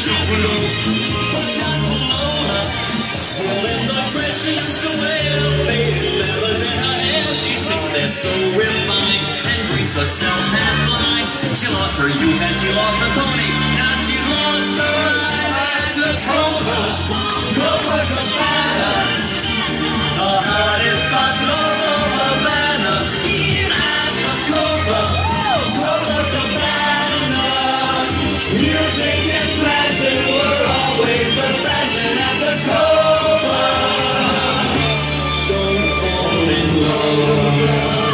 Still in the dress she used to wear, faded feathers in her hair. She sits there so refined and drinks herself half blind. She lost her youth and she lost her Tony. Now she lost her ride at the Copacabana. The hottest spot north of Havana. At the Copacabana. Music and fashion were always the fashion at the Copa. Don't fall in love.